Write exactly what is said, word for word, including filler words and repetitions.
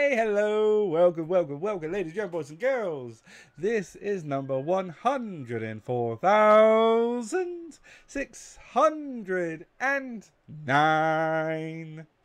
Hey, hello, welcome, welcome, welcome, ladies, young boys and girls. This is number one hundred four thousand six hundred nine.